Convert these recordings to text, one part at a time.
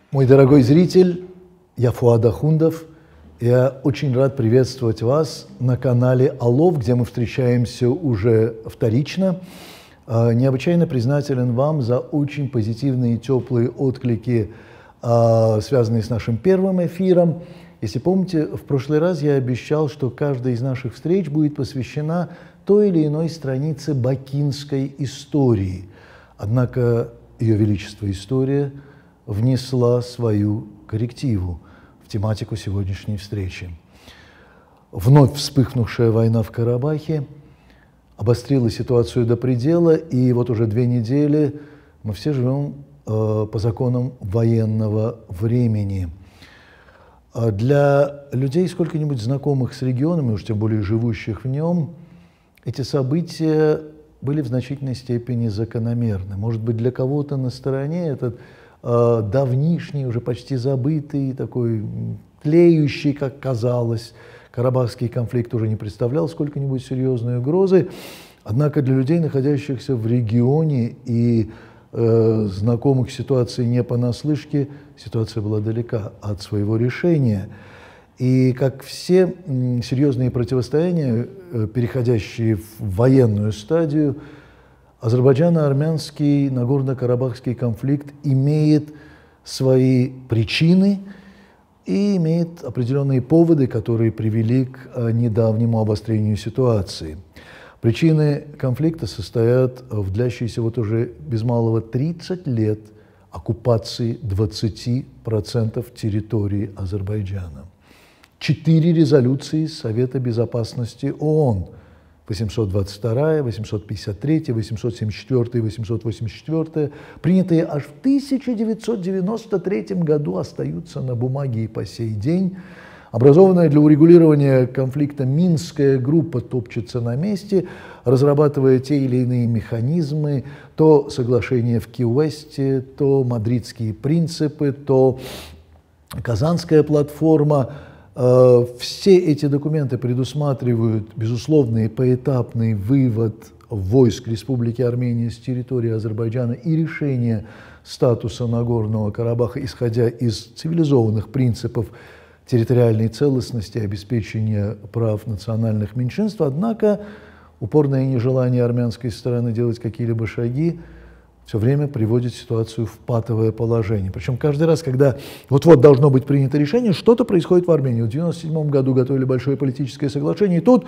Мой дорогой зритель, я Фуад Ахундов. Я очень рад приветствовать вас на канале Алов, где мы встречаемся уже вторично. Необычайно признателен вам за очень позитивные и теплые отклики, связанные с нашим первым эфиром. Если помните, в прошлый раз я обещал, что каждая из наших встреч будет посвящена той или иной странице бакинской истории. Однако Ее Величество История внесла свою коррективу в тематику сегодняшней встречи. Вновь вспыхнувшая война в Карабахе обострила ситуацию до предела, и вот уже 2 недели мы все живем по законам военного времени. Для людей, сколько-нибудь знакомых с регионом, и уж тем более живущих в нем, эти события были в значительной степени закономерны. Может быть, для кого-то на стороне этот давнишний, уже почти забытый, такой тлеющий, как казалось, карабахский конфликт уже не представлял сколько-нибудь серьезной угрозы. Однако для людей, находящихся в регионе и знакомых ситуации не понаслышке, ситуация была далека от своего решения. И как все серьезные противостояния, переходящие в военную стадию, азербайджано-армянский Нагорно-Карабахский конфликт имеет свои причины и имеет определенные поводы, которые привели к недавнему обострению ситуации. Причины конфликта состоят в длящейся вот уже без малого 30 лет оккупации 20% территории Азербайджана. 4 резолюции Совета Безопасности ООН – 822, 853, 874 и 884, принятые аж в 1993 году, остаются на бумаге и по сей день. Образованная для урегулирования конфликта Минская группа топчется на месте, разрабатывая те или иные механизмы, то соглашение в Ки-Уэсте, то мадридские принципы, то Казанская платформа. Все эти документы предусматривают безусловный поэтапный вывод войск Республики Армения с территории Азербайджана и решение статуса Нагорного Карабаха, исходя из цивилизованных принципов территориальной целостности и обеспечения прав национальных меньшинств. Однако упорное нежелание армянской стороны делать какие-либо шаги все время приводит ситуацию в патовое положение. Причем каждый раз, когда вот-вот должно быть принято решение, что-то происходит в Армении. В 1997 году готовили большое политическое соглашение, и тут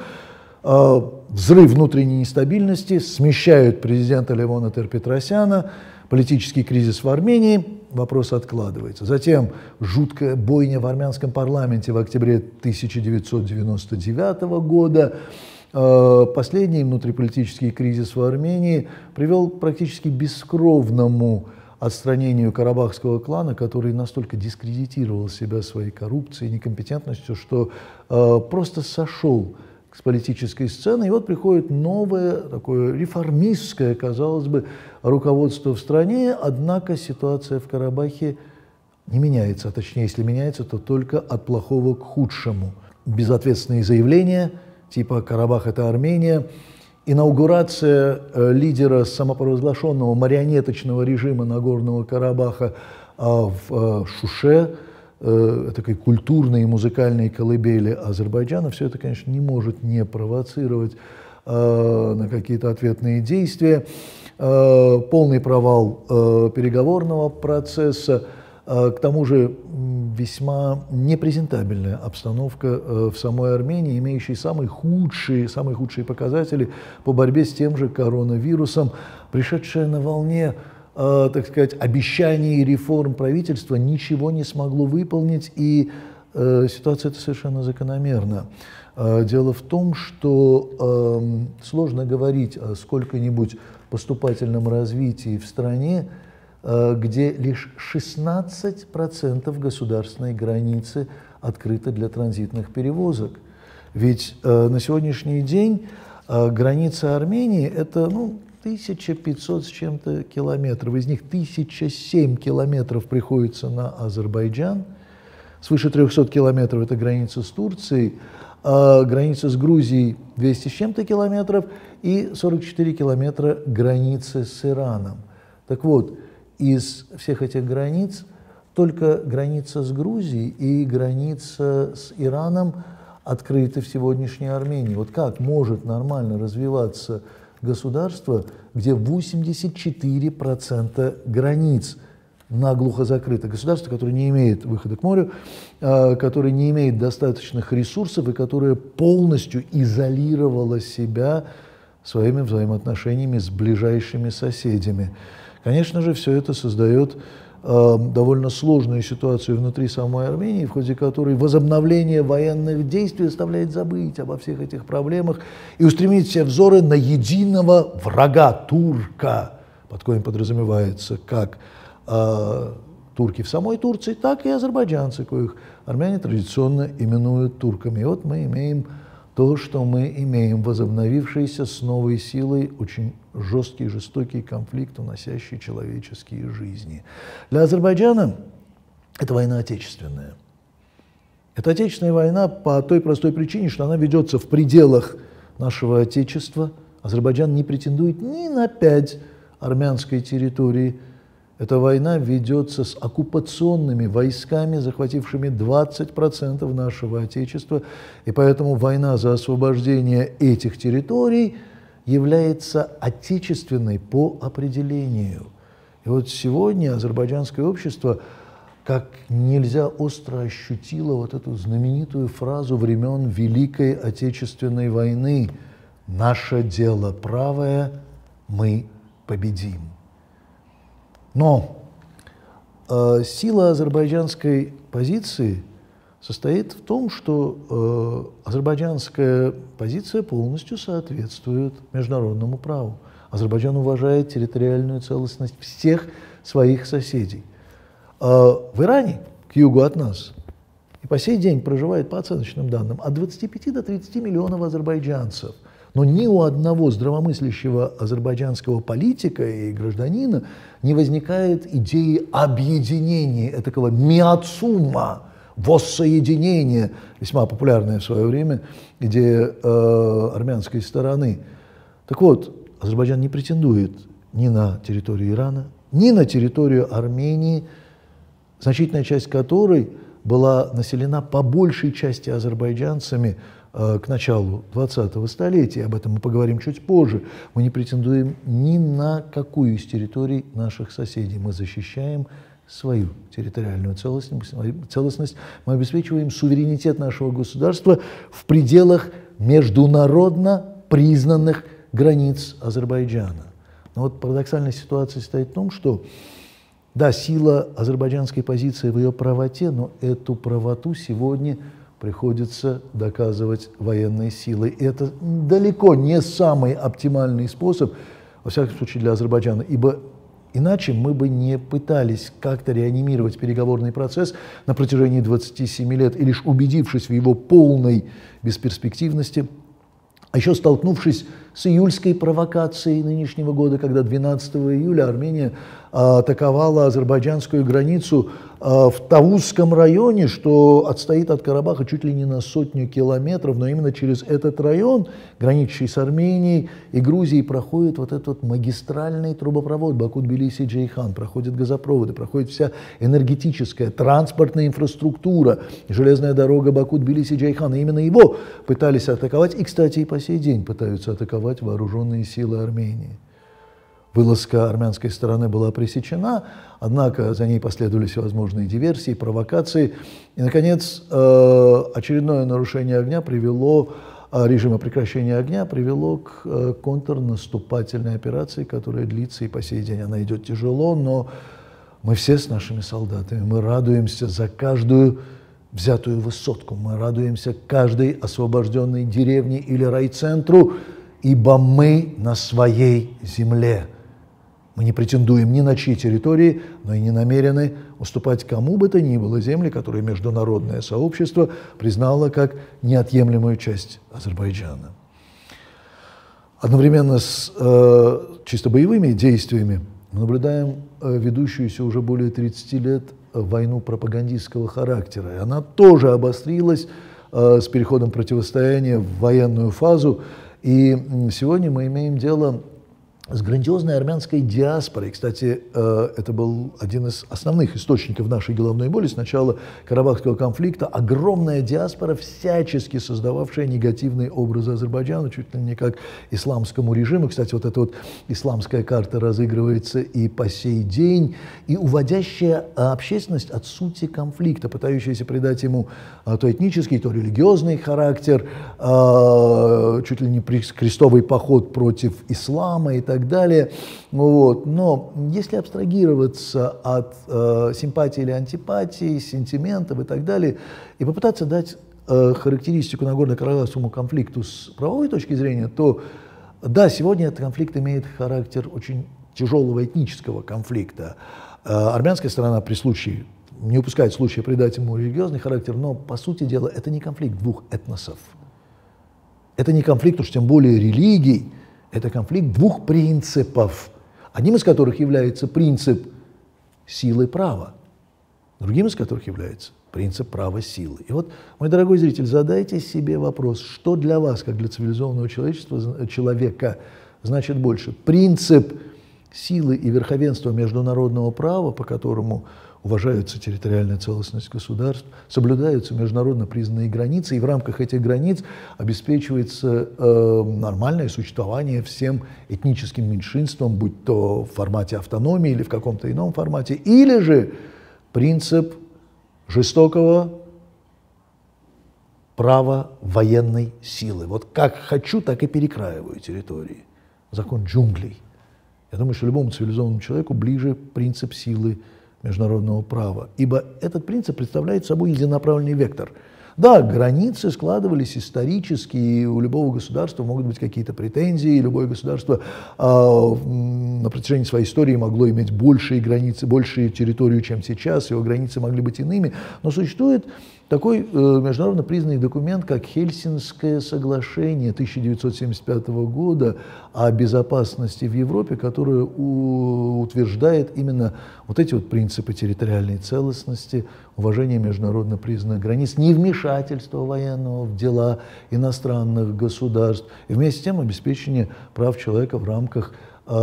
взрыв внутренней нестабильности, смещают президента Левона Тер-Петросяна, политический кризис в Армении, вопрос откладывается. Затем жуткая бойня в армянском парламенте в октябре 1999 года. Последний внутриполитический кризис в Армении привел к практически бескровному отстранению карабахского клана, который настолько дискредитировал себя своей коррупцией, некомпетентностью, что просто сошел с политической сцены. И вот приходит новое, такое реформистское, казалось бы, руководство в стране, однако ситуация в Карабахе не меняется, а точнее, если меняется, то только от плохого к худшему. Безответственные заявления типа «Карабах – это Армения», инаугурация лидера самопровозглашенного марионеточного режима Нагорного Карабаха в Шуше, такой культурной и музыкальной колыбели Азербайджана, все это, конечно, не может не провоцировать на какие-то ответные действия. Полный провал переговорного процесса, к тому же весьма непрезентабельная обстановка в самой Армении, имеющей самые худшие показатели по борьбе с тем же коронавирусом, пришедшая на волне, так сказать, обещаний и реформ правительства, ничего не смогло выполнить, и ситуация эта совершенно закономерна. Дело в том, что сложно говорить о сколько-нибудь поступательном развитии в стране, где лишь 16% государственной границы открыто для транзитных перевозок. Ведь на сегодняшний день граница Армении – это 1500 с чем-то километров. Из них 1007 километров приходится на Азербайджан, свыше 300 километров – это граница с Турцией, а граница с Грузией 200 с чем-то километров и 44 километра границы с Ираном. Так вот, из всех этих границ только граница с Грузией и граница с Ираном открыты в сегодняшней Армении. Вот как может нормально развиваться государство, где 84% границ наглухо закрыто? Государство, которое не имеет выхода к морю, которое не имеет достаточных ресурсов и которое полностью изолировало себя своими взаимоотношениями с ближайшими соседями. Конечно же, все это создает довольно сложную ситуацию внутри самой Армении, в ходе которой возобновление военных действий заставляет забыть обо всех этих проблемах и устремить все взоры на единого врага турка, под коим подразумевается как турки в самой Турции, так и азербайджанцы, коих армяне традиционно именуют турками. И вот мы имеем то, что мы имеем, возобновившийся с новой силой очень жесткий, жестокий конфликт, уносящий человеческие жизни. Для Азербайджана это война отечественная. Это отечественная война по той простой причине, что она ведется в пределах нашего Отечества. Азербайджан не претендует ни на 5 армянской территории. Эта война ведется с оккупационными войсками, захватившими 20% нашего Отечества, и поэтому война за освобождение этих территорий является отечественной по определению. И вот сегодня азербайджанское общество как нельзя остро ощутило вот эту знаменитую фразу времен Великой Отечественной войны: «Наше дело правое, мы победим». Но сила азербайджанской позиции состоит в том, что азербайджанская позиция полностью соответствует международному праву. Азербайджан уважает территориальную целостность всех своих соседей. В Иране, к югу от нас, и по сей день проживает, по оценочным данным, от 25 до 30 миллионов азербайджанцев. Но ни у одного здравомыслящего азербайджанского политика и гражданина не возникает идеи объединения, такого миацума, воссоединения, весьма популярная в свое время идея армянской стороны. Так вот, Азербайджан не претендует ни на территорию Ирана, ни на территорию Армении, значительная часть которой была населена по большей части азербайджанцами к началу 20-го столетия, об этом мы поговорим чуть позже. Мы не претендуем ни на какую из территорий наших соседей. Мы защищаем свою территориальную целостность, мы обеспечиваем суверенитет нашего государства в пределах международно признанных границ Азербайджана. Но вот парадоксальная ситуация состоит в том, что да, сила азербайджанской позиции в ее правоте, но эту правоту сегодня приходится доказывать военной силой. И это далеко не самый оптимальный способ, во всяком случае для Азербайджана, ибо иначе мы бы не пытались как-то реанимировать переговорный процесс на протяжении 27 лет, и лишь убедившись в его полной бесперспективности, а еще столкнувшись с июльской провокацией нынешнего года, когда 12 июля Армения атаковала азербайджанскую границу в Тавузском районе, что отстоит от Карабаха чуть ли не на 100 километров, но именно через этот район, граничащий с Арменией и Грузией, проходит вот этот магистральный трубопровод Баку-Тбилиси-Джейхан, проходят газопроводы, проходит вся энергетическая, транспортная инфраструктура, железная дорога Баку-Тбилиси-Джейхан. И именно его пытались атаковать, и, кстати, и по сей день пытаются атаковать вооруженные силы Армении. Вылазка армянской стороны была пресечена, однако за ней последовали всевозможные диверсии, провокации. И, наконец, очередное нарушение огня режима прекращения огня привело к контрнаступательной операции, которая длится и по сей день. Она идет тяжело, но мы все с нашими солдатами, мы радуемся за каждую взятую высотку, мы радуемся каждой освобожденной деревне или райцентру, ибо мы на своей земле. Мы не претендуем ни на чьи территории, но и не намерены уступать кому бы то ни было земли, которые международное сообщество признало как неотъемлемую часть Азербайджана. Одновременно с чисто боевыми действиями мы наблюдаем ведущуюся уже более 30 лет войну пропагандистского характера. И она тоже обострилась с переходом противостояния в военную фазу. И сегодня мы имеем дело с грандиозной армянской диаспорой. Кстати, это был один из основных источников нашей головной боли с начала Карабахского конфликта. Огромная диаспора, всячески создававшая негативные образы Азербайджана, чуть ли не как исламскому режиму. Кстати, вот эта вот исламская карта разыгрывается и по сей день, и уводящая общественность от сути конфликта, пытающаяся придать ему то этнический, то религиозный характер, чуть ли не крестовый поход против ислама и так далее. Вот. Но если абстрагироваться от симпатии или антипатии, сентиментов и так далее, и попытаться дать характеристику Нагорно-Карабахскому конфликту с правовой точки зрения, то да, сегодня этот конфликт имеет характер очень тяжелого этнического конфликта. Армянская сторона при случае не упускает случая придать ему религиозный характер, но, по сути дела, это не конфликт двух этносов. Это не конфликт, уж тем более религий, это конфликт двух принципов, одним из которых является принцип силы права, другим из которых является принцип права силы. И вот, мой дорогой зритель, задайте себе вопрос, что для вас, как для цивилизованного человека, значит больше? Принцип силы и верховенства международного права, по которому уважаются территориальная целостность государств, соблюдаются международно признанные границы, и в рамках этих границ обеспечивается нормальное существование всем этническим меньшинствам, будь то в формате автономии или в каком-то ином формате, или же принцип жестокого права военной силы. Вот как хочу, так и перекраиваю территории. Закон джунглей. Я думаю, что любому цивилизованному человеку ближе принцип силы международного права, ибо этот принцип представляет собой единонаправленный вектор. Да, границы складывались исторически, и у любого государства могут быть какие-то претензии, и любое государство на протяжении своей истории могло иметь большие границы, большую территорию, чем сейчас, его границы могли быть иными, но существует такой международно признанный документ, как Хельсинское соглашение 1975 года о безопасности в Европе, которое утверждает именно вот эти вот принципы территориальной целостности, уважения международно признанных границ, невмешательства военного в дела иностранных государств и вместе с тем обеспечение прав человека в рамках,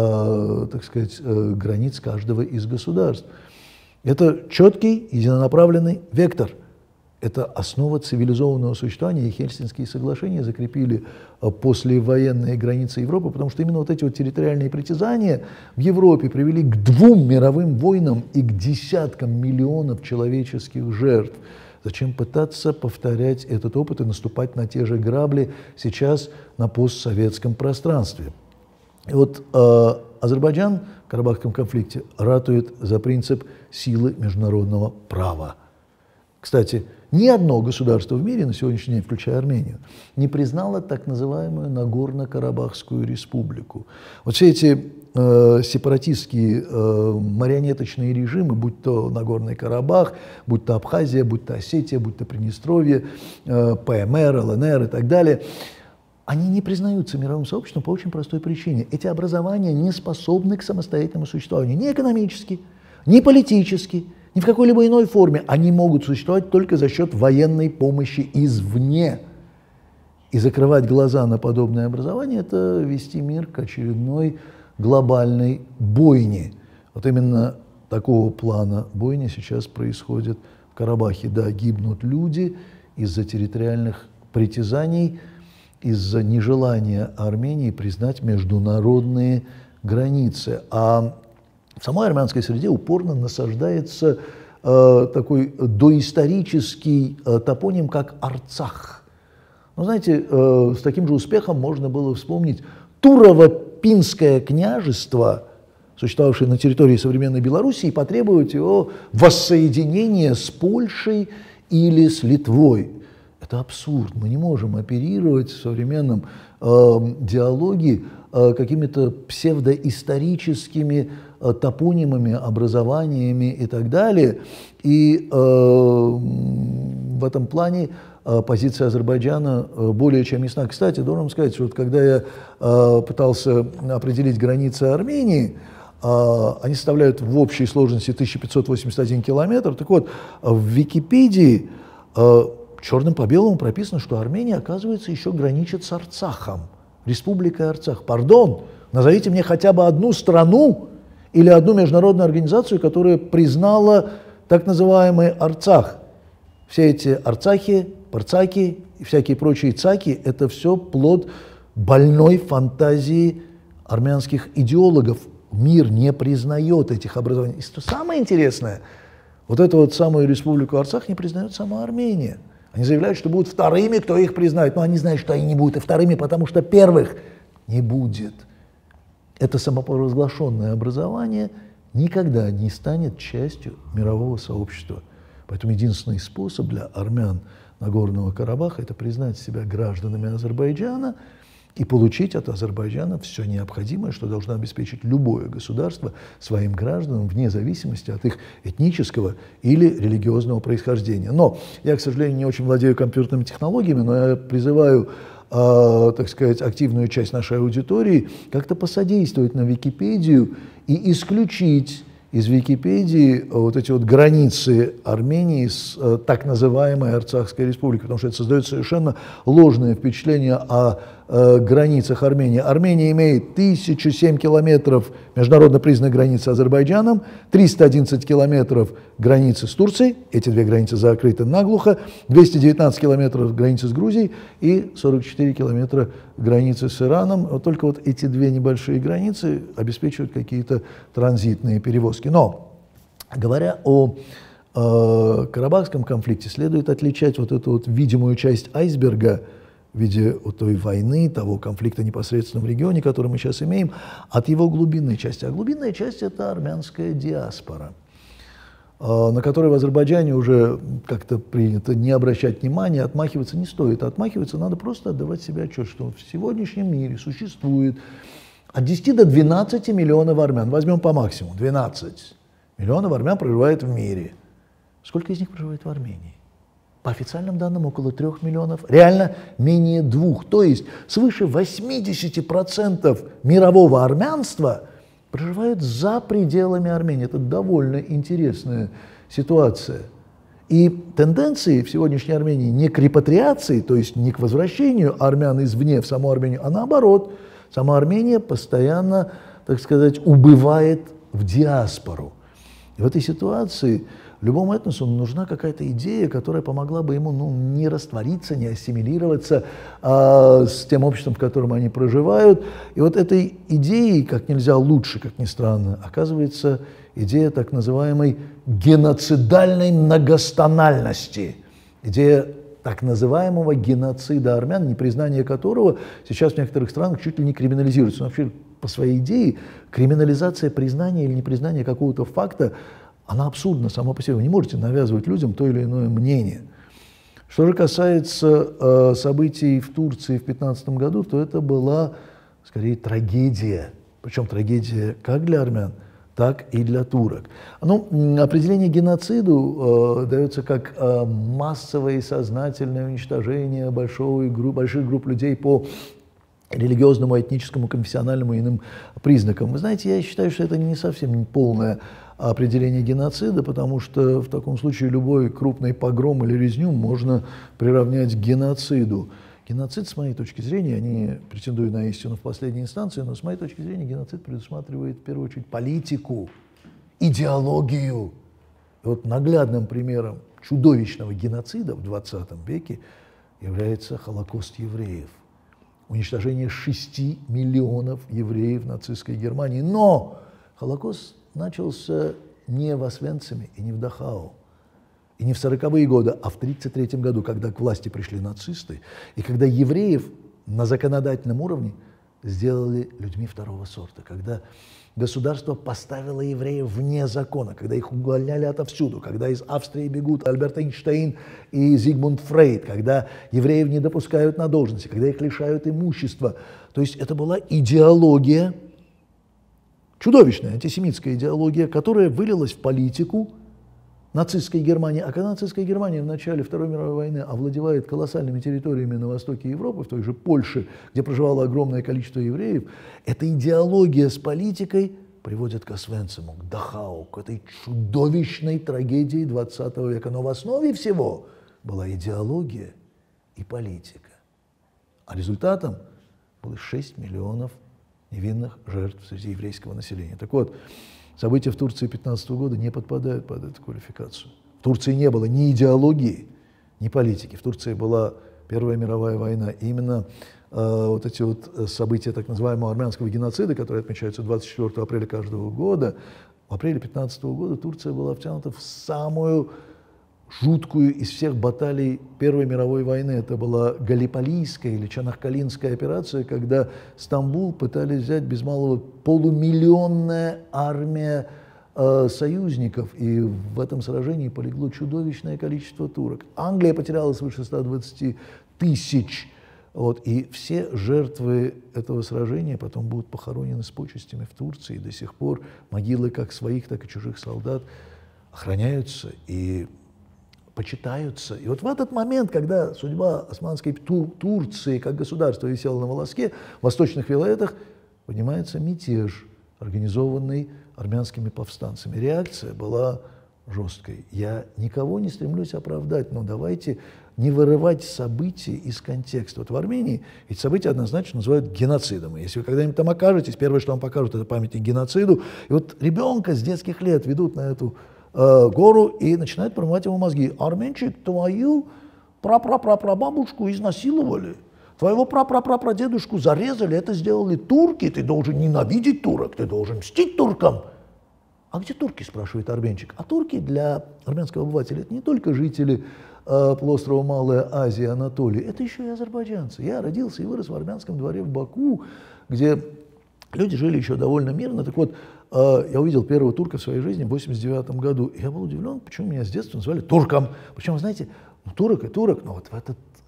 так сказать, границ каждого из государств. Это четкий, единонаправленный вектор. Это основа цивилизованного существования, и Хельсинские соглашения закрепили послевоенные границы Европы, потому что именно вот эти вот территориальные притязания в Европе привели к 2 мировым войнам и к десяткам миллионов человеческих жертв. Зачем пытаться повторять этот опыт и наступать на те же грабли сейчас на постсоветском пространстве? И вот Азербайджан в Карабахском конфликте ратует за принцип силы международного права. Кстати, ни одно государство в мире на сегодняшний день, включая Армению, не признало так называемую Нагорно-Карабахскую республику. Вот все эти сепаратистские марионеточные режимы, будь то Нагорный Карабах, будь то Абхазия, будь то Осетия, будь то Приднестровье, ПМР, ЛНР и так далее, они не признаются мировым сообществом по очень простой причине. Эти образования не способны к самостоятельному существованию ни экономически, ни политически, ни в какой-либо иной форме. Они могут существовать только за счет военной помощи извне. И закрывать глаза на подобное образование – это вести мир к очередной глобальной бойне. Вот именно такого плана бойни сейчас происходит в Карабахе. Да, гибнут люди из-за территориальных притязаний, из-за нежелания Армении признать международные границы. А в самой армянской среде упорно насаждается такой доисторический топоним, как Арцах. Ну, знаете, с таким же успехом можно было вспомнить Турово-Пинское княжество, существовавшее на территории современной Белоруссии, и потребовать его воссоединения с Польшей или с Литвой. Это абсурд. Мы не можем оперировать в современном диалоге какими-то псевдоисторическими топонимами, образованиями и так далее. И в этом плане позиция Азербайджана более чем ясна. Кстати, должен сказать, что вот когда я пытался определить границы Армении, они составляют в общей сложности 1581 километр. Так вот, в Википедии черным по белому прописано, что Армения, оказывается, еще граничит с Арцахом, республикой Арцах. Пардон, Назовите мне хотя бы одну страну или одну международную организацию, которая признала так называемый Арцах. Все эти арцахи, парцаки и всякие прочие цаки – это все плод больной фантазии армянских идеологов. Мир не признает этих образований. И что самое интересное, вот эту вот самую республику Арцах не признает сама Армения. Они заявляют, что будут вторыми, кто их признает. Но они знают, что они не будут и вторыми, потому что первых не будет. Это самопровозглашенное образование никогда не станет частью мирового сообщества. Поэтому единственный способ для армян Нагорного Карабаха – это признать себя гражданами Азербайджана и получить от Азербайджана все необходимое, что должно обеспечить любое государство своим гражданам, вне зависимости от их этнического или религиозного происхождения. Но я, к сожалению, не очень владею компьютерными технологиями, но я призываю, так сказать, активную часть нашей аудитории как-то посодействовать на Википедию и исключить из Википедии вот эти вот границы Армении с так называемой Арцахской республикой, потому что это создает совершенно ложное впечатление о границах Армении. Армения имеет 1007 километров международно признанной границы с Азербайджаном, 311 километров границы с Турцией, эти две границы закрыты наглухо, 219 километров границы с Грузией и 44 километра границы с Ираном. Вот только вот эти две небольшие границы обеспечивают какие-то транзитные перевозки. Но, говоря о Карабахском конфликте, следует отличать вот эту вот видимую часть айсберга в виде вот той войны, того конфликта непосредственно в регионе, который мы сейчас имеем, от его глубинной части. А глубинная часть – это армянская диаспора, на которой в Азербайджане уже как-то принято не обращать внимания, отмахиваться не стоит. Отмахиваться надо просто отдавать себе отчет, что в сегодняшнем мире существует от 10 до 12 миллионов армян. Возьмем по максимуму. 12 миллионов армян проживает в мире. Сколько из них проживает в Армении? По официальным данным, около 3 миллионов, реально менее 2. То есть свыше 80% мирового армянства проживают за пределами Армении. Это довольно интересная ситуация. И тенденции в сегодняшней Армении не к репатриации, то есть не к возвращению армян извне в саму Армению, а наоборот. Сама Армения постоянно, так сказать, убывает в диаспору. И в этой ситуации любому этносу нужна какая-то идея, которая помогла бы ему не раствориться, не ассимилироваться с тем обществом, в котором они проживают. И вот этой идеей, как нельзя лучше, как ни странно, оказывается идея так называемой геноцидальной многостональности. Идея так называемого геноцида армян, непризнание которого сейчас в некоторых странах чуть ли не криминализируется. Но вообще, по своей идее, криминализация признания или непризнания какого-то факта, она абсурдна сама по себе. Вы не можете навязывать людям то или иное мнение. Что же касается событий в Турции в 2015 году, то это была, скорее, трагедия. Причем трагедия как для армян, так и для турок. Определение геноциду дается как массовое и сознательное уничтожение больших групп людей по религиозному, этническому, конфессиональному и иным признакам. Вы знаете, я считаю, что это не совсем полное определение геноцида, потому что в таком случае любой крупный погром или резню можно приравнять к геноциду. Геноцид, с моей точки зрения, я не претендую на истину в последней инстанции, но с моей точки зрения геноцид предусматривает в первую очередь политику, идеологию. И вот наглядным примером чудовищного геноцида в 20 веке является Холокост евреев. Уничтожение 6 миллионов евреев в нацистской Германии. Но Холокост начался не в Освенциме и не в Дахау, и не в 40-е годы, а в 1933 году, когда к власти пришли нацисты, и когда евреев на законодательном уровне сделали людьми второго сорта, когда государство поставило евреев вне закона, когда их увольняли отовсюду, когда из Австрии бегут Альберт Эйнштейн и Зигмунд Фрейд, когда евреев не допускают на должности, когда их лишают имущества. То есть это была идеология, чудовищная антисемитская идеология, которая вылилась в политику нацистской Германии. А когда нацистская Германия в начале Второй мировой войны овладевает колоссальными территориями на востоке Европы, в той же Польше, где проживало огромное количество евреев, эта идеология с политикой приводит к Освенциму, к Дахау, к этой чудовищной трагедии 20 века. Но в основе всего была идеология и политика. А результатом было 6 миллионов невинных жертв среди еврейского населения. Так вот, события в Турции 15 года не подпадают под эту квалификацию. В Турции не было ни идеологии, ни политики. В Турции была Первая мировая война. И именно вот эти вот события так называемого армянского геноцида, которые отмечаются 24 апреля каждого года, в апреле 15 года Турция была втянута в самую жуткую из всех баталий Первой мировой войны. Это была Галиполийская или Чанахкалинская операция, когда Стамбул пытались взять без малого полумиллионная армия союзников, и в этом сражении полегло чудовищное количество турок. Англия потеряла свыше 120 тысяч. Вот, и все жертвы этого сражения потом будут похоронены с почестями в Турции. И до сих пор могилы как своих, так и чужих солдат охраняются и почитаются. И вот в этот момент, когда судьба османской Турции как государства висела на волоске, в восточных вилаятах поднимается мятеж, организованный армянскими повстанцами. Реакция была жесткой. Я никого не стремлюсь оправдать, но давайте не вырывать события из контекста. Вот в Армении эти события однозначно называют геноцидом. И если вы когда-нибудь там окажетесь, первое, что вам покажут, это памятник геноциду. И вот ребенка с детских лет ведут на эту гору и начинают промывать ему мозги. Арменчик, твою прапрапрапрабабушку изнасиловали. Твоего прапрапрапрадедушку зарезали, это сделали турки, ты должен ненавидеть турок, ты должен мстить туркам. А где турки, спрашивает армянчик? А турки для армянского обывателя это не только жители полуострова Малая Азия и Анатолии, это еще и азербайджанцы. Я родился и вырос в армянском дворе в Баку, где люди жили еще довольно мирно. Так вот, я увидел первого турка в своей жизни в 1989 году. И я был удивлен, почему меня с детства называли турком. Причем, знаете, турок и турок, но вот в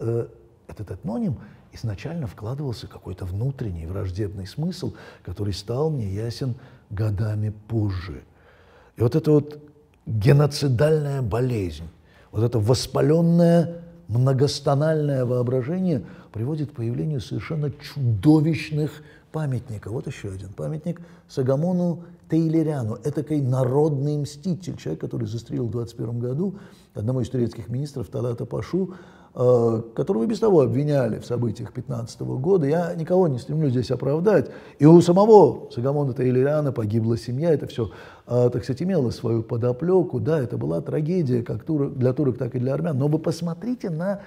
этот этноним изначально вкладывался какой-то внутренний враждебный смысл, который стал мне ясен годами позже. И вот эта вот геноцидальная болезнь, вот это воспаленное многостональное воображение приводит к появлению совершенно чудовищных памятников. Вот еще один памятник Сагамону Тейлеряну, этакой народный мститель, человек, который застрелил в 21 году одного из турецких министров Талата Пашу, которого и без того обвиняли в событиях 15 года. Я никого не стремлюсь здесь оправдать. И у самого Сагамона Тейлеряна погибла семья. Это все, так сказать, имело свою подоплеку. Да, это была трагедия как для турок, так и для армян. Но вы посмотрите на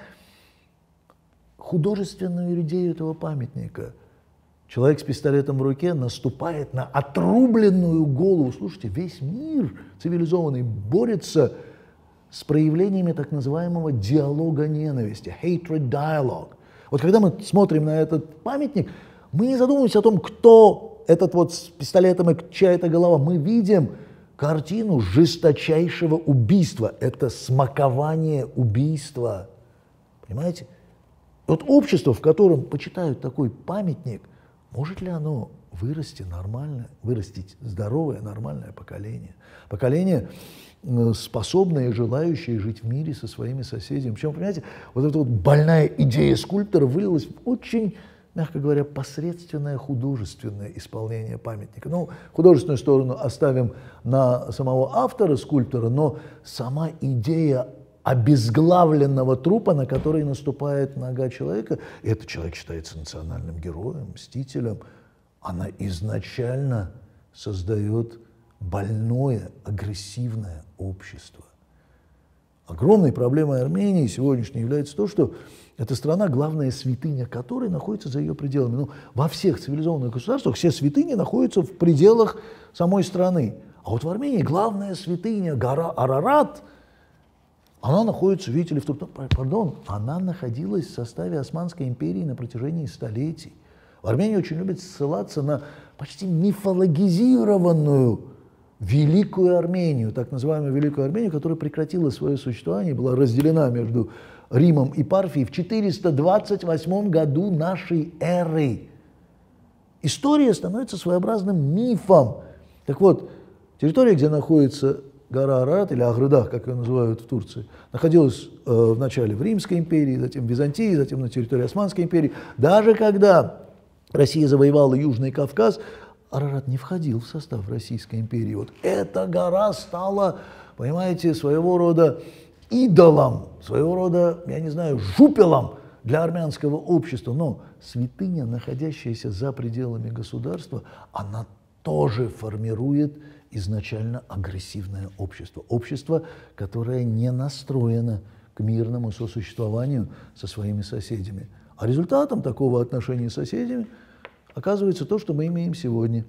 художественную идею этого памятника. Человек с пистолетом в руке наступает на отрубленную голову. Слушайте, весь мир цивилизованный борется с проявлениями так называемого диалога ненависти, hatred dialogue. Вот когда мы смотрим на этот памятник, мы не задумываемся о том, кто этот вот с пистолетом и чья это голова. Мы видим картину жесточайшего убийства. Это смакование убийства. Понимаете? Вот общество, в котором почитают такой памятник, может ли оно вырастить здоровое, нормальное поколение? Поколение, способное и желающее жить в мире со своими соседями. Причем, понимаете, вот эта вот больная идея скульптора вылилась в очень, мягко говоря, посредственное художественное исполнение памятника. Ну, художественную сторону оставим на самого автора, скульптора, но сама идея обезглавленного трупа, на который наступает нога человека, и этот человек считается национальным героем, мстителем, она изначально создает больное, агрессивное общество. Огромной проблемой Армении сегодняшней является то, что эта страна, главная святыня которой находится за ее пределами. Ну, во всех цивилизованных государствах все святыни находятся в пределах самой страны. А вот в Армении главная святыня, гора Арарат, она находится, видите ли, она находилась в составе Османской империи на протяжении столетий. В Армении очень любят ссылаться на почти мифологизированную Великую Армению, так называемую Великую Армению, которая прекратила свое существование, была разделена между Римом и Парфией в 428 году нашей эры. История становится своеобразным мифом. Так вот, территория, где находится гора Арарат, или Агрыдах, как ее называют в Турции, находилась вначале в Римской империи, затем в Византии, затем на территории Османской империи. Даже когда Россия завоевала Южный Кавказ, Арарат не входил в состав Российской империи. Вот эта гора стала, понимаете, своего рода идолом, своего рода, я не знаю, жупелом для армянского общества. Но святыня, находящаяся за пределами государства, она тоже формирует изначально агрессивное общество. Общество, которое не настроено к мирному сосуществованию со своими соседями. А результатом такого отношения с соседями оказывается то, что мы имеем сегодня.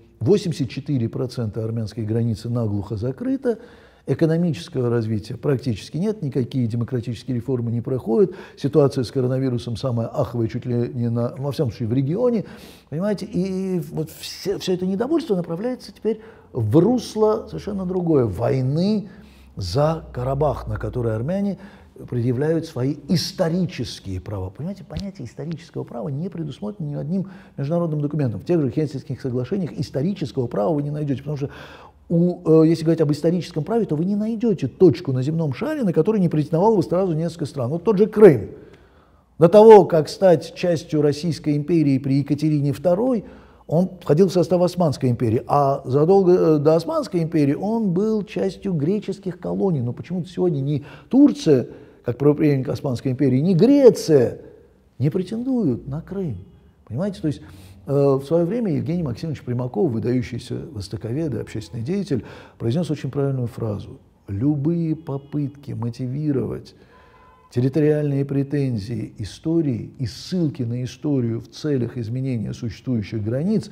84% армянской границы наглухо закрыто, экономического развития практически нет, никакие демократические реформы не проходят, ситуация с коронавирусом самая аховая чуть ли не во всяком случае в регионе, понимаете, и вот все это недовольство направляется теперь в русло совершенно другое, войны за Карабах, на которой армяне предъявляют свои исторические права. Понимаете, понятие исторического права не предусмотрено ни одним международным документом. В тех же Хельсинкских соглашениях исторического права вы не найдете, потому что если говорить об историческом праве, то вы не найдете точку на земном шаре, на которой не претендовало бы сразу несколько стран. Вот тот же Крым. До того, как стать частью Российской империи при Екатерине II, он входил в состав Османской империи, а задолго до Османской империи он был частью греческих колоний. Но почему-то сегодня ни Турция, как правопреемник Османской империи, ни Греция не претендуют на Крым. Понимаете, то есть в свое время Евгений Максимович Примаков, выдающийся востоковед и общественный деятель, произнес очень правильную фразу. Любые попытки мотивировать территориальные претензии истории и ссылки на историю в целях изменения существующих границ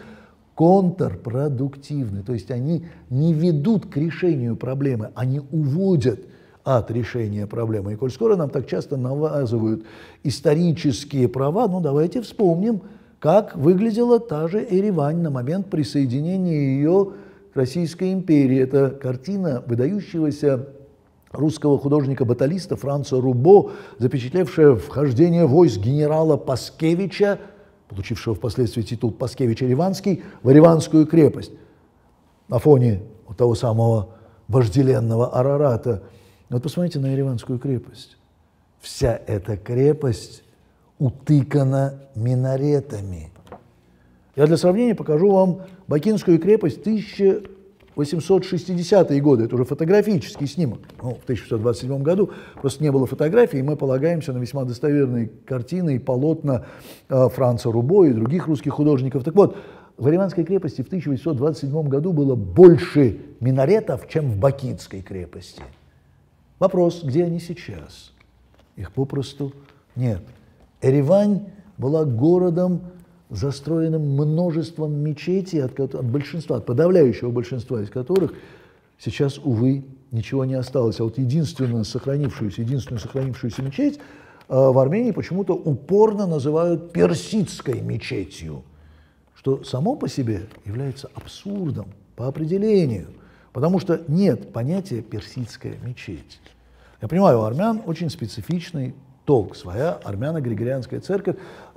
контрпродуктивны. То есть они не ведут к решению проблемы, они уводят от решения проблемы. И коль скоро нам так часто навязывают исторические права, ну давайте вспомним, как выглядела та же Еревань на момент присоединения ее к Российской империи. Это картина выдающегося русского художника-баталиста Франца Рубо, запечатлевшая вхождение войск генерала Паскевича, получившего впоследствии титул Паскевич-Ереванский, в Ереванскую крепость на фоне вот того самого вожделенного Арарата. Вот посмотрите на Ереванскую крепость. Вся эта крепость утыкана минаретами. Я для сравнения покажу вам Бакинскую крепость 1860-е годы. Это уже фотографический снимок. Ну, в 1627 году просто не было фотографий, и мы полагаемся на весьма достоверные картины и полотна Франца Рубо и других русских художников. Так вот, в Ереванской крепости в 1827 году было больше минаретов, чем в Бакинской крепости. Вопрос, где они сейчас? Их попросту нет. Еревань была городом, застроенным множеством мечетей, от большинства, от подавляющего большинства из которых сейчас, увы, ничего не осталось. А вот единственную сохранившуюся мечеть в Армении почему-то упорно называют персидской мечетью, что само по себе является абсурдом по определению, потому что нет понятия персидская мечеть. Я понимаю, у армян очень специфичный толк, своя армяно-григорианская церковь,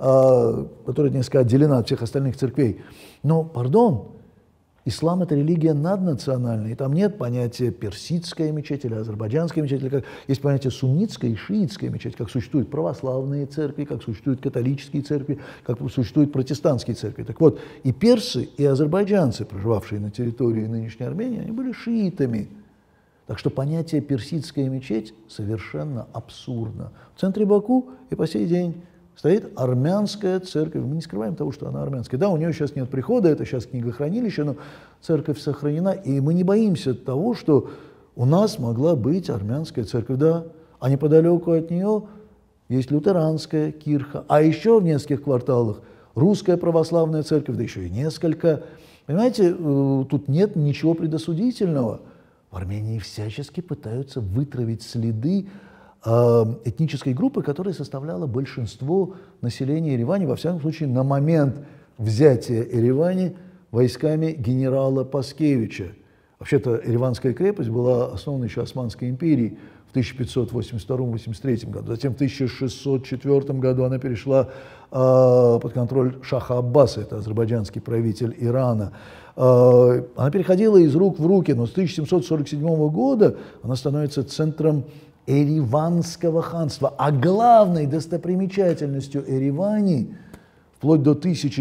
которая несколько отделена от всех остальных церквей. Но, пардон, ислам – это религия наднациональная, и там нет понятия персидская мечеть или азербайджанская мечеть, или как, есть понятие суннитская и шиитская мечеть, как существуют православные церкви, как существуют католические церкви, как существуют протестантские церкви. Так вот, и персы, и азербайджанцы, проживавшие на территории нынешней Армении, они были шиитами. Так что понятие «персидская мечеть» совершенно абсурдно. В центре Баку и по сей день стоит армянская церковь. Мы не скрываем того, что она армянская. Да, у нее сейчас нет прихода, это сейчас книгохранилище, но церковь сохранена. И мы не боимся того, что у нас могла быть армянская церковь. Да, а неподалеку от нее есть лютеранская кирха. А еще в нескольких кварталах русская православная церковь, да еще и несколько. Понимаете, тут нет ничего предосудительного. В Армении всячески пытаются вытравить следы этнической группы, которая составляла большинство населения Еревани, во всяком случае, на момент взятия Еревани войсками генерала Паскевича. Вообще-то Ереванская крепость была основана еще Османской империей в 1582-83 году. Затем в 1604 году она перешла под контроль шаха Аббаса, это азербайджанский правитель Ирана. Она переходила из рук в руки, но с 1747 года она становится центром Ереванского ханства. А главной достопримечательностью Еревани вплоть до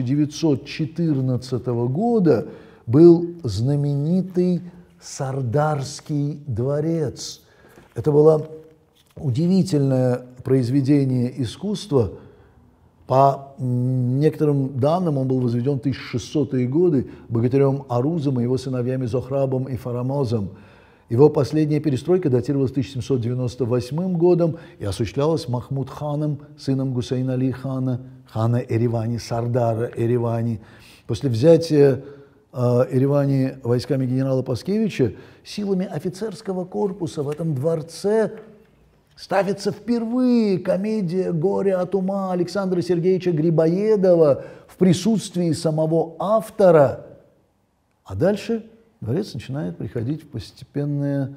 1914 года был знаменитый Сардарский дворец. Это было удивительное произведение искусства, По некоторым данным, он был возведен в 1600-е годы богатырем Арузом и его сыновьями Зохрабом и Фарамозом. Его последняя перестройка датировалась 1798 годом и осуществлялась Махмуд ханом, сыном Гусейна Али хана, хана Эревани, Сардара Эревани. После взятия Эревани войсками генерала Паскевича силами офицерского корпуса в этом дворце ставится впервые комедия «Горе от ума» Александра Сергеевича Грибоедова в присутствии самого автора. А дальше дворец начинает приходить в постепенное,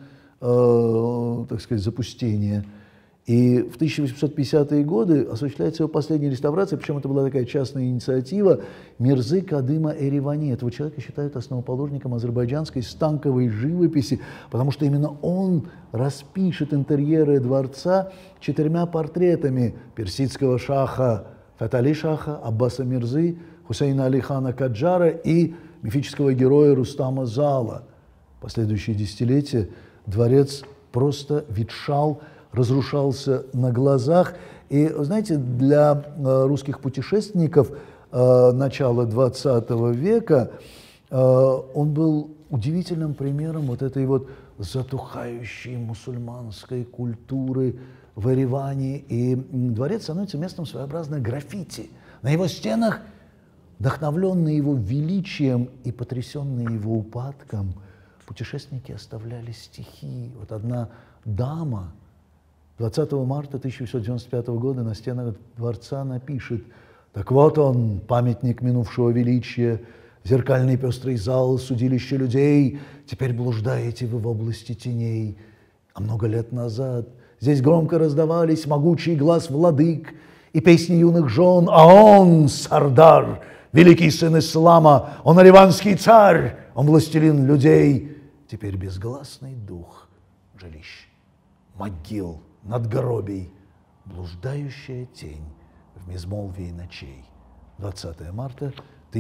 так сказать, запустение. И в 1850-е годы осуществляется его последняя реставрация, причем это была такая частная инициатива Мирзы Кадыма Эревани. Этого человека считают основоположником азербайджанской станковой живописи, потому что именно он распишет интерьеры дворца 4 портретами персидского шаха Фатали Шаха, Аббаса Мирзы, Хусейна Али хана Каджара и мифического героя Рустама Зала. В последующие десятилетия дворец просто ветшал, разрушался на глазах. И, знаете, для русских путешественников начала XX века он был удивительным примером вот этой вот затухающей мусульманской культуры в Ереване. И дворец становится местом своеобразной граффити. На его стенах, вдохновленные его величием и потрясенные его упадком, путешественники оставляли стихи. Вот одна дама 20 марта 1895 года на стенах дворца напишет: «Так вот он, памятник минувшего величия, зеркальный пестрый зал, судилище людей, теперь блуждаете вы в области теней. А много лет назад здесь громко раздавались могучий глаз владык и песни юных жен, а он, Сардар, великий сын ислама, он аливанский царь, он властелин людей, теперь безгласный дух жилищ, могил, надгробий, блуждающая тень в безмолвии ночей». 20 марта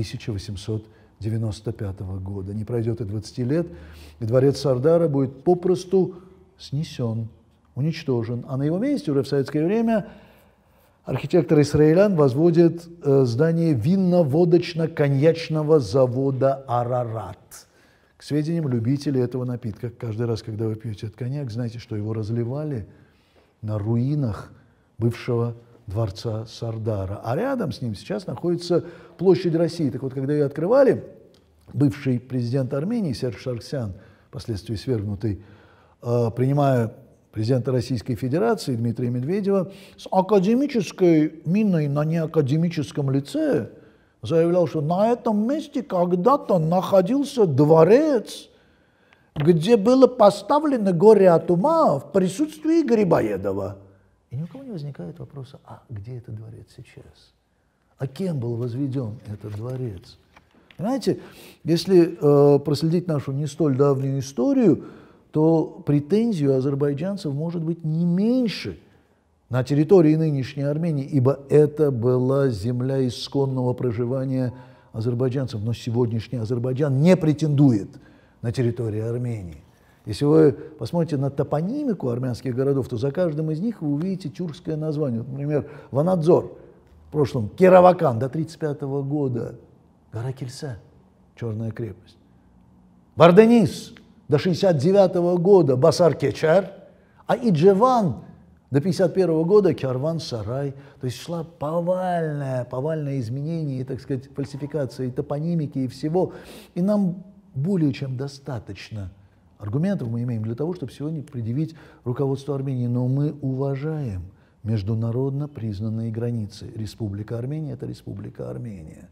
1895 года. Не пройдет и 20 лет, и дворец Сардара будет попросту снесен, уничтожен. А на его месте уже в советское время архитектор Исраилян возводит здание винно-водочно-коньячного завода «Арарат». К сведениям любителей этого напитка, каждый раз, когда вы пьете этот коньяк, знаете, что его разливали на руинах бывшего дворца Сардара. А рядом с ним сейчас находится площадь России. Так вот, когда ее открывали, бывший президент Армении Серж Саргсян, впоследствии свергнутый, принимая президента Российской Федерации Дмитрия Медведева, с академической миной на неакадемическом лице заявлял, что на этом месте когда-то находился дворец, где было поставлено «Горе от ума» в присутствии Грибоедова. И ни у кого не возникает вопроса: а где этот дворец сейчас? А кем был возведен этот дворец? Понимаете, если проследить нашу не столь давнюю историю, то претензию азербайджанцев может быть не меньше на территории нынешней Армении, ибо это была земля исконного проживания азербайджанцев. Но сегодняшний Азербайджан не претендует на территории Армении. Если вы посмотрите на топонимику армянских городов, то за каждым из них вы увидите тюркское название. Вот, например, Ванадзор, в прошлом Керавакан до 1935 года, гора Кельса, Черная крепость. Барденис до 1969 года, Басар-Кечар, а Иджеван до 1951 года, Керван-Сарай. То есть шла повальное изменение, так сказать, фальсификация и топонимики, и всего. И нам более чем достаточно аргументов мы имеем для того, чтобы сегодня предъявить руководству Армении. Но мы уважаем международно признанные границы. Республика Армения – это Республика Армения.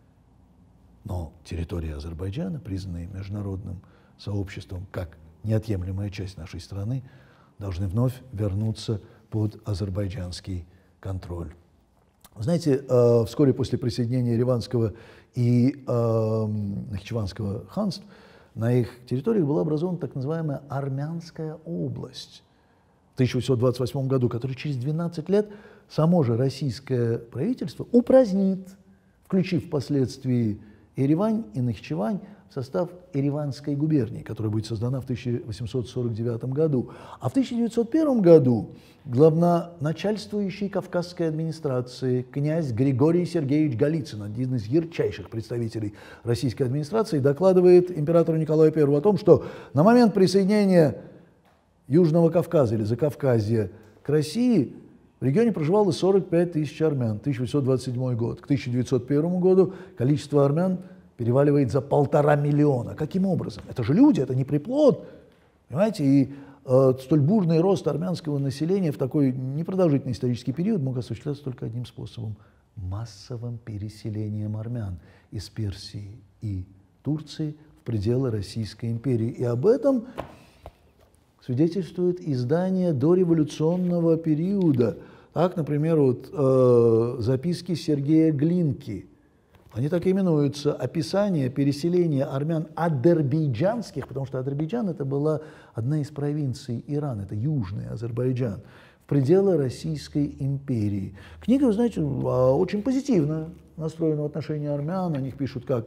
Но территория Азербайджана, признанная международным сообществом как неотъемлемая часть нашей страны, должны вновь вернуться под азербайджанский контроль. Знаете, вскоре после присоединения Ереванского и Нахичеванского ханств на их территориях была образована так называемая Армянская область в 1828 году, которую через 12 лет само же российское правительство упразднит, включив впоследствии Еревань и Нахичевань в в состав Ереванской губернии, которая будет создана в 1849 году. А в 1901 году главноначальствующий Кавказской администрации князь Григорий Сергеевич Голицын, один из ярчайших представителей российской администрации, докладывает императору Николаю I о том, что на момент присоединения Южного Кавказа или Закавказья к России в регионе проживало 45 тысяч армян, 1827 год. К 1901 году количество армян переваливает за 1,5 миллиона. Каким образом? Это же люди, это не приплод. Понимаете? И столь бурный рост армянского населения в такой непродолжительный исторический период мог осуществляться только одним способом – массовым переселением армян из Персии и Турции в пределы Российской империи. И об этом свидетельствует издание дореволюционного периода. Так, например, вот, записки Сергея Глинки. Они так и именуются «Описание переселения армян азербайджанских», потому что Азербайджан – это была одна из провинций Ирана, это Южный Азербайджан, в пределы Российской империи. Книга, вы знаете, очень позитивно настроена в отношении армян. О них пишут как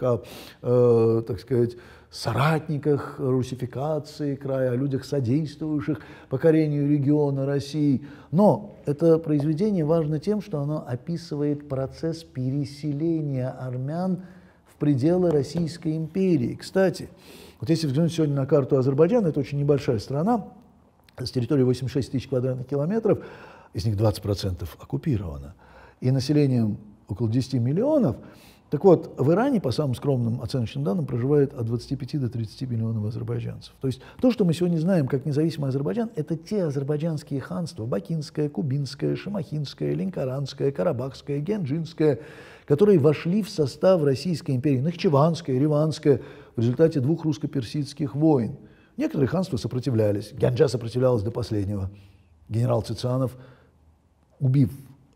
о, так сказать, соратниках русификации края, о людях, содействующих покорению региона России. Но это произведение важно тем, что оно описывает процесс переселения армян в пределы Российской империи. Кстати, вот если взглянуть сегодня на карту Азербайджана, это очень небольшая страна, с территорией 86 тысяч квадратных километров, из них 20% оккупировано, и населением около 10 миллионов. Так вот, в Иране, по самым скромным оценочным данным, проживает от 25 до 30 миллионов азербайджанцев. То есть то, что мы сегодня знаем как независимый Азербайджан, это те азербайджанские ханства, Бакинское, Кубинское, Шамахинское, Ленкоранское, Карабахское, Генджинское, которые вошли в состав Российской империи, Нахчеванское, Ереванское, в результате двух русско-персидских войн. Некоторые ханства сопротивлялись, Гянджа сопротивлялась до последнего. Генерал Цицанов, убив,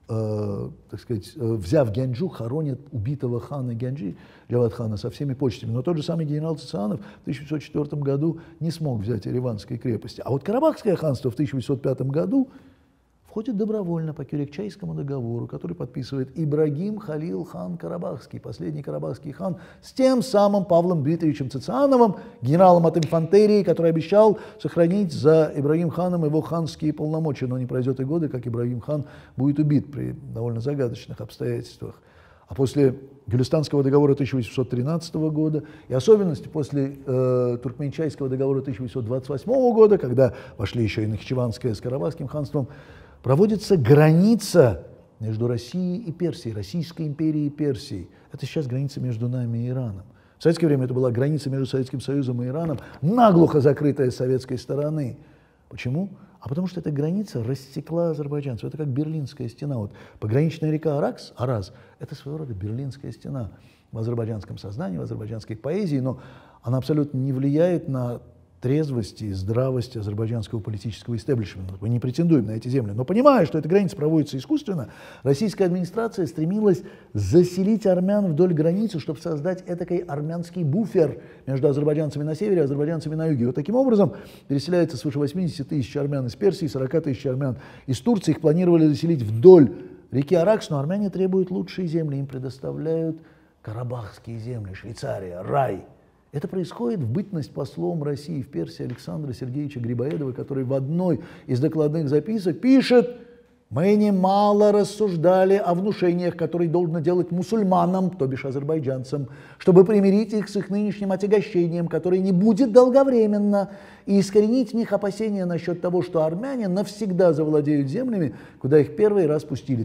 так сказать, взяв Гянджу, хоронит убитого хана Гянджи, Джавад-хана, со всеми почестями. Но тот же самый генерал Цицанов в 1804 году не смог взять Ереванской крепости. А вот Карабахское ханство в 1805 году входит добровольно по Кюрекчайскому договору, который подписывает Ибрагим Халил хан Карабахский, последний карабахский хан, с тем самым Павлом Дмитриевичем Цицановым, генералом от инфантерии, который обещал сохранить за Ибрагим ханом его ханские полномочия. Но не пройдет и года, как Ибрагим хан будет убит при довольно загадочных обстоятельствах. А после Гюлистанского договора 1813 года и особенности после Туркменчайского договора 1828 года, когда вошли еще и Нахчеванское с Карабахским ханством, проводится граница между Россией и Персией, Российской империей и Персией. Это сейчас граница между нами и Ираном. В советское время это была граница между Советским Союзом и Ираном, наглухо закрытая с советской стороны. Почему? А потому что эта граница рассекла азербайджанцев. Это как Берлинская стена. Вот пограничная река Араз – это своего рода Берлинская стена в азербайджанском сознании, в азербайджанской поэзии, но она абсолютно не влияет на трезвости и здравости азербайджанского политического истеблишмента. Мы не претендуем на эти земли. Но понимая, что эта граница проводится искусственно, российская администрация стремилась заселить армян вдоль границы, чтобы создать этакий армянский буфер между азербайджанцами на севере и азербайджанцами на юге. Вот таким образом переселяется свыше 80 тысяч армян из Персии, 40 тысяч армян из Турции. Их планировали заселить вдоль реки Аракс, но армяне требуют лучшие земли. Им предоставляют карабахские земли, Швейцария, рай. Это происходит в бытность послом России в Персии Александра Сергеевича Грибоедова, который в одной из докладных записок пишет: «Мы немало рассуждали о внушениях, которые должно делать мусульманам, то бишь азербайджанцам, чтобы примирить их с их нынешним отягощением, которое не будет долговременно, и искоренить в них опасения насчет того, что армяне навсегда завладеют землями, куда их первый раз пустили».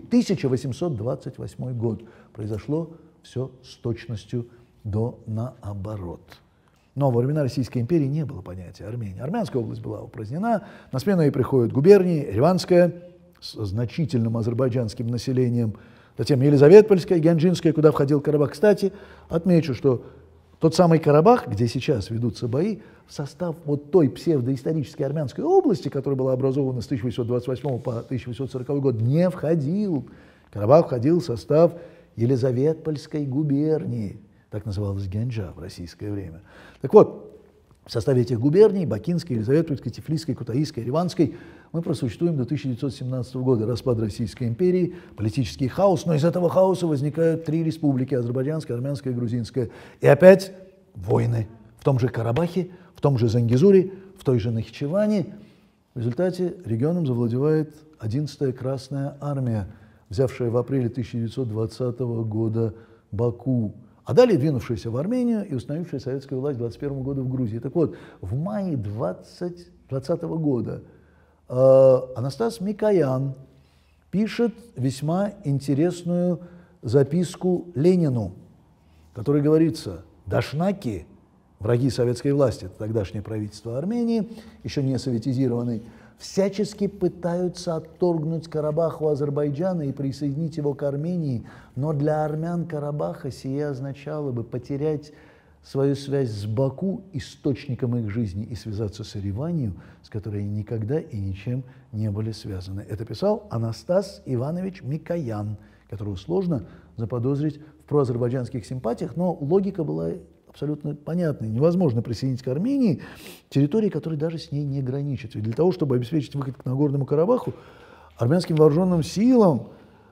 1828 год. Произошло все с точностью до наоборот. Но во времена Российской империи не было понятия Армения. Армянская область была упразднена, на смену ей приходят губернии, Ереванская с значительным азербайджанским населением, затем Елизаветпольская, Гянджинская, куда входил Карабах. Кстати, отмечу, что тот самый Карабах, где сейчас ведутся бои, в состав вот той псевдоисторической армянской области, которая была образована с 1828 по 1840 год, не входил. Карабах входил в состав Елизаветпольской губернии. Так называлась Гянджа в российское время. Так вот, в составе этих губерний, Бакинской, Елизаветпольской, Тифлисской, Кутаисской, Ереванской, мы просуществуем до 1917 года. Распад Российской империи, политический хаос, но из этого хаоса возникают три республики: азербайджанская, армянская и грузинская. И опять войны в том же Карабахе, в том же Зангезуре, в той же Нахичеване. В результате регионом завладевает 11-я Красная армия, взявшая в апреле 1920 года Баку, а далее двинувшаяся в Армению и установившая советскую власть в 1921 году в Грузии. Так вот, в мае 2020 года Анастас Микоян пишет весьма интересную записку Ленину, в которой говорится: дашнаки, враги советской власти, тогдашнее правительство Армении, еще не советизированный, всячески пытаются отторгнуть Карабах у Азербайджана и присоединить его к Армении, но для армян Карабаха сие означало бы потерять свою связь с Баку, источником их жизни, и связаться с Ереванью, с которой они никогда и ничем не были связаны. Это писал Анастас Иванович Микоян, которого сложно заподозрить в проазербайджанских симпатиях, но логика была абсолютно понятной. Невозможно присоединить к Армении территории, которые даже с ней не граничат. Ведь для того, чтобы обеспечить выход к Нагорному Карабаху, армянским вооруженным силам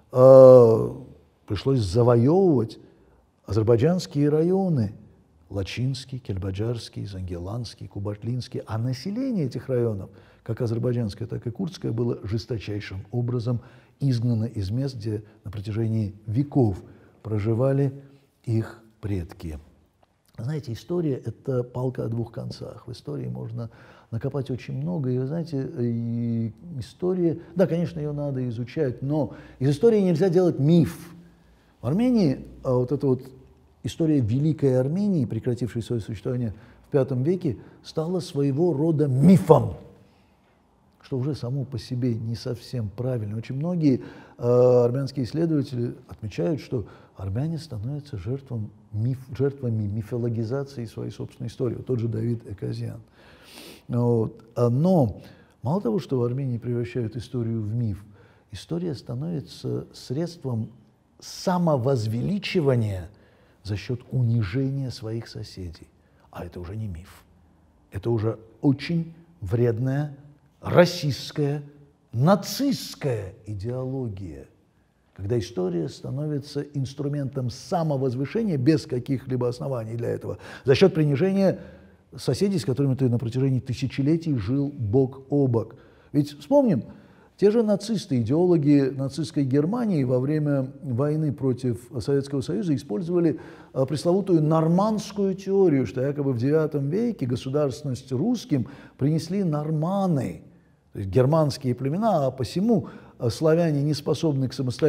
пришлось завоевывать азербайджанские районы: Лачинский, Кельбаджарский, Зангеланский, Кубатлинский. А население этих районов, как азербайджанское, так и курдское, было жесточайшим образом изгнано из мест, где на протяжении веков проживали их предки. Знаете, история – это палка о двух концах. В истории можно накопать очень много. И, вы знаете, история… Да, конечно, ее надо изучать, но из истории нельзя делать миф. В Армении вот эта вот история Великой Армении, прекратившей свое существование в V веке, стала своего рода мифом, что уже само по себе не совсем правильно. Очень многие армянские исследователи отмечают, что армяне становятся жертвами мифологизации своей собственной истории. Вот тот же Давид Экозян. Вот. Но мало того, что в Армении превращают историю в миф, история становится средством самовозвеличивания за счет унижения своих соседей. А это уже не миф. Это уже очень вредная расистская, нацистская идеология, когда история становится инструментом самовозвышения без каких-либо оснований для этого, за счет принижения соседей, с которыми ты на протяжении тысячелетий жил бок о бок. Ведь вспомним, те же нацисты, идеологи нацистской Германии во время войны против Советского Союза использовали пресловутую нормандскую теорию, что якобы в IX веке государственность русским принесли норманы, то есть германские племена, а посему славяне не способны к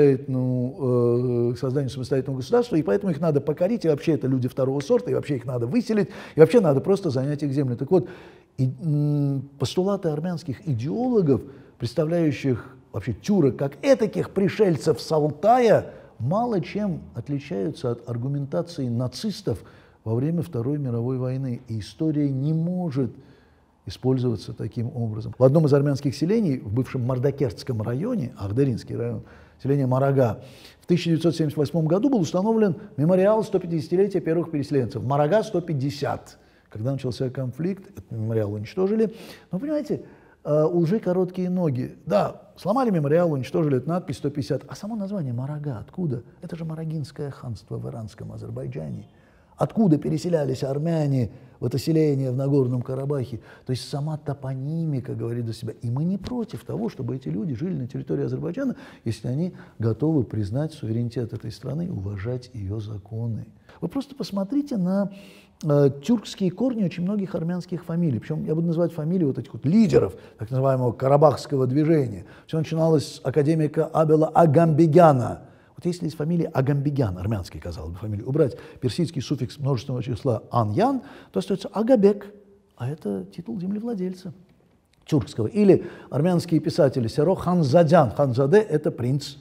созданию самостоятельного государства, и поэтому их надо покорить, и вообще это люди второго сорта, и вообще их надо выселить, и вообще надо просто занять их землю. Так вот, постулаты армянских идеологов, представляющих вообще тюрок как этаких пришельцев с Алтая, мало чем отличаются от аргументации нацистов во время Второй мировой войны. И история не может использоваться таким образом. В одном из армянских селений, в бывшем Мардакертском районе, Ахдеринский район, селение Марага, в 1978 году был установлен мемориал 150-летия первых переселенцев. Марага 150. Когда начался конфликт, этот мемориал уничтожили. Но, понимаете, у лжи короткие ноги. Да, сломали мемориал, уничтожили эту надпись 150. А само название Марага откуда? Это же Марагинское ханство в иранском Азербайджане. Откуда переселялись армяне в это селение в Нагорном Карабахе? То есть сама топонимика говорит за себя. И мы не против того, чтобы эти люди жили на территории Азербайджана, если они готовы признать суверенитет этой страны и уважать ее законы. Вы просто посмотрите на тюркские корни очень многих армянских фамилий. Причем я буду называть фамилии вот этих вот лидеров так называемого карабахского движения. Все начиналось с академика Абела Агамбегяна. Вот если из фамилии Агамбегян, армянский, казалось бы, фамилию, убрать персидский суффикс множественного числа Ан-Ян, то остается Агабек, а это титул землевладельца тюркского. Или армянские писатели Серо Ханзадян, Ханзаде – это принц.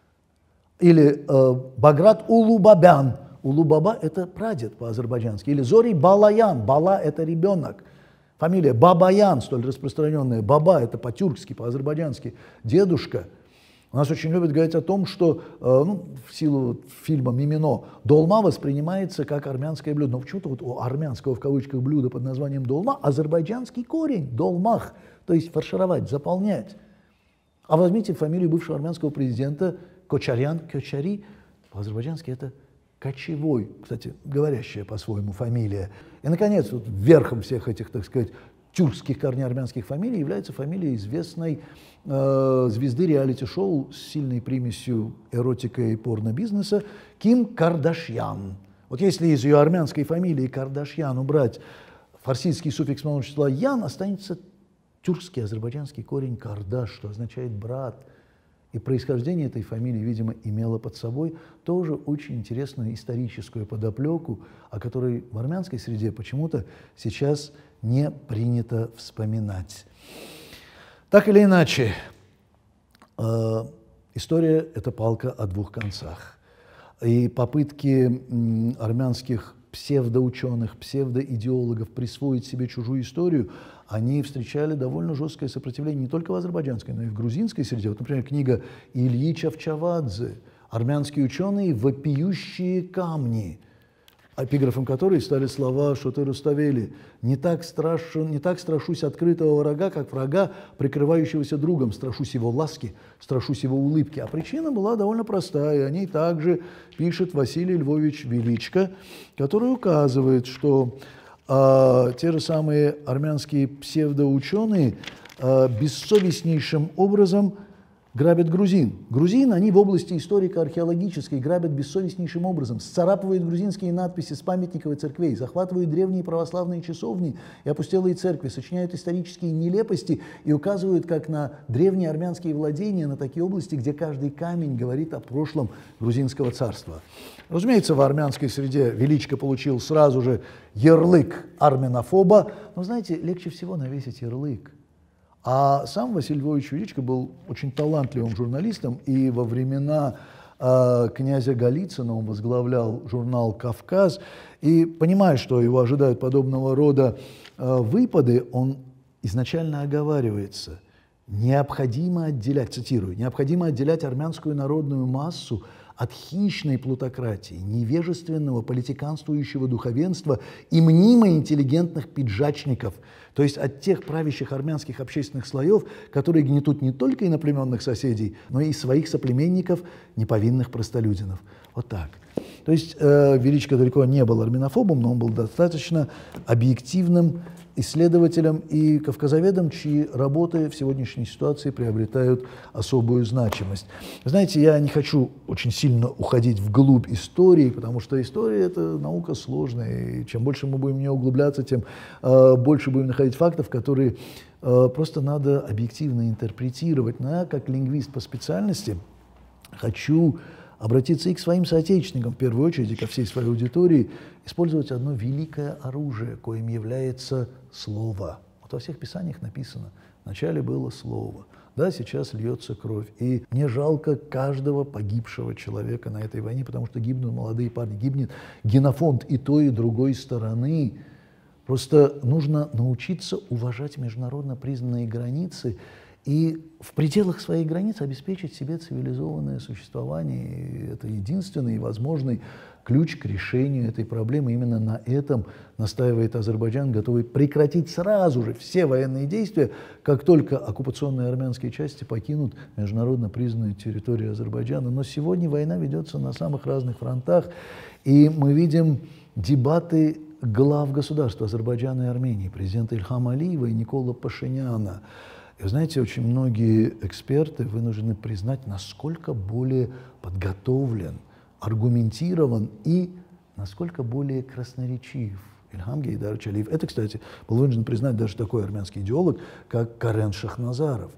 Или Баграт Улубабян, Улубаба – это прадед по-азербайджански. Или Зори Балаян, Бала – это ребенок. Фамилия Бабаян, столь распространенная, Баба – это по-тюркски, по-азербайджански, дедушка. У нас очень любят говорить о том, что в силу фильма «Мимино» долма воспринимается как армянское блюдо. Но почему-то вот у армянского в кавычках блюда под названием долма азербайджанский корень – долмах, то есть фаршировать, заполнять. А возьмите фамилию бывшего армянского президента Кочарян, Кёчари, по-азербайджански это Кочевой, кстати, говорящая по-своему фамилия. И, наконец, вот верхом всех этих, так сказать, тюркских корней армянских фамилий является фамилия известной звезды реалити-шоу с сильной примесью эротика и порно-бизнеса Ким Кардашьян. Вот если из ее армянской фамилии Кардашьян убрать фарсидский суффикс множества «ян», останется тюркский азербайджанский корень «кардаш», что означает «брат». И происхождение этой фамилии, видимо, имело под собой тоже очень интересную историческую подоплеку, о которой в армянской среде почему-то сейчас не принято вспоминать. Так или иначе, история – это палка о двух концах. И попытки армянских псевдоученых, псевдоидеологов присвоить себе чужую историю, они встречали довольно жесткое сопротивление не только в азербайджанской, но и в грузинской среде. Вот, например, книга Ильи Чавчавадзе «Армянские ученые. Вопиющие камни», эпиграфом которой стали слова Шоте Руставели: не так страшусь открытого врага, как врага, прикрывающегося другом. Страшусь его ласки, страшусь его улыбки». А причина была довольно простая. О ней также пишет Василий Львович Величко, который указывает, что те же самые армянские псевдоученые бессовестнейшим образом грабят грузин. Грузин они в области историко-археологической грабят бессовестнейшим образом. Сцарапывают грузинские надписи с памятников и церквей, захватывают древние православные часовни и опустелые церкви, сочиняют исторические нелепости и указывают как на древние армянские владения, на такие области, где каждый камень говорит о прошлом грузинского царства. Разумеется, в армянской среде Величко получил сразу же ярлык армянофоба, но, знаете, легче всего навесить ярлык. А сам Василий Львович Величко был очень талантливым журналистом, и во времена князя Голицына он возглавлял журнал «Кавказ», и, понимая, что его ожидают подобного рода выпады, он изначально оговаривается: необходимо отделять, цитирую, необходимо отделять армянскую народную массу от хищной плутократии, невежественного политиканствующего духовенства и мнимо интеллигентных пиджачников, то есть от тех правящих армянских общественных слоев, которые гнетут не только иноплеменных соседей, но и своих соплеменников, неповинных простолюдинов. Вот так. То есть Величко далеко не был армянофобом, но он был достаточно объективным исследователем и кавказоведом, чьи работы в сегодняшней ситуации приобретают особую значимость. Знаете, я не хочу очень сильно уходить вглубь истории, потому что история – это наука сложная, и чем больше мы будем в нее углубляться, тем больше будем находить фактов, которые просто надо объективно интерпретировать. Но я, как лингвист по специальности, хочу обратиться и к своим соотечественникам, в первую очередь, и ко всей своей аудитории, использовать одно великое оружие, коим является слово. Вот во всех писаниях написано: вначале было слово, да, сейчас льется кровь. И мне жалко каждого погибшего человека на этой войне, потому что гибнут молодые парни, гибнет генофонд и той, и другой стороны. Просто нужно научиться уважать международно признанные границы и в пределах своей границы обеспечить себе цивилизованное существование. И это единственный и возможный ключ к решению этой проблемы. Именно на этом настаивает Азербайджан, готовый прекратить сразу же все военные действия, как только оккупационные армянские части покинут международно признанную территорию Азербайджана. Но сегодня война ведется на самых разных фронтах, и мы видим дебаты глав государств Азербайджана и Армении, президента Ильхама Алиева и Никола Пашиняна. И вы знаете, очень многие эксперты вынуждены признать, насколько более подготовлен, аргументирован и насколько более красноречив Ильхам Гейдарович Алиев. Это, кстати, был вынужден признать даже такой армянский идеолог, как Карен Шахназаров,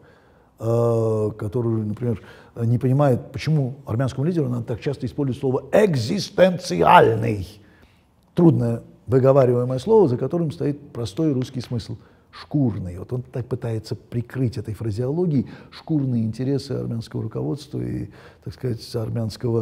который, например, не понимает, почему армянскому лидеру надо так часто использовать слово «экзистенциальный». Трудное выговариваемое слово, за которым стоит простой русский смысл – шкурный. Вот он так пытается прикрыть этой фразеологией шкурные интересы армянского руководства и, так сказать, армянского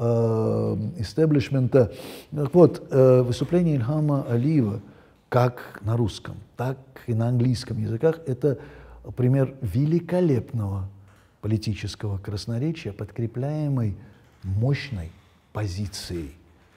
истеблишмента. Так вот, выступление Ильхама Алиева как на русском, так и на английском языках – это пример великолепного политического красноречия, подкрепляемой мощной позицией.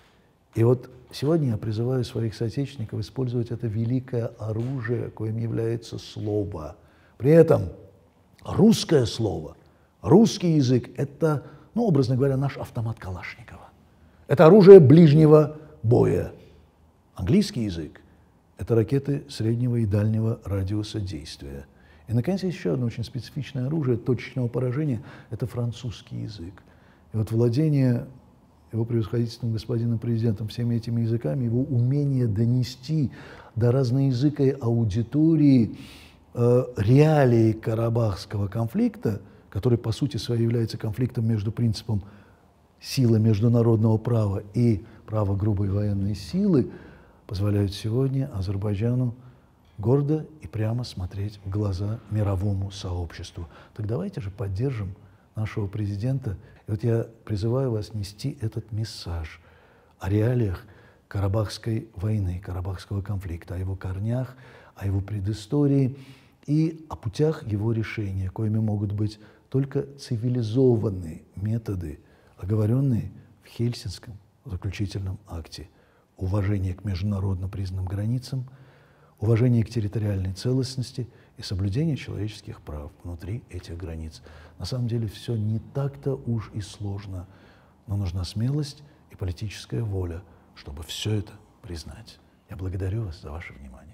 И вот сегодня я призываю своих соотечественников использовать это великое оружие, коим является слово. При этом русское слово, русский язык – это, ну, образно говоря, наш автомат Калашникова. Это оружие ближнего боя. Английский язык – это ракеты среднего и дальнего радиуса действия. И, наконец, есть еще одно очень специфичное оружие точечного поражения – это французский язык. И вот владение его превосходительством господином президентом всеми этими языками, его умение донести до разноязыкой аудитории реалии карабахского конфликта, который по сути своей является конфликтом между принципом силы международного права и права грубой военной силы, позволяют сегодня Азербайджану гордо и прямо смотреть в глаза мировому сообществу. Так давайте же поддержим нашего президента. И вот я призываю вас нести этот месседж о реалиях Карабахской войны, Карабахского конфликта, о его корнях, о его предыстории и о путях его решения, коими могут быть только цивилизованные методы, оговоренные в Хельсинском заключительном акте. Уважение к международно признанным границам, уважение к территориальной целостности и соблюдение человеческих прав внутри этих границ. На самом деле все не так-то уж и сложно, но нужна смелость и политическая воля, чтобы все это признать. Я благодарю вас за ваше внимание.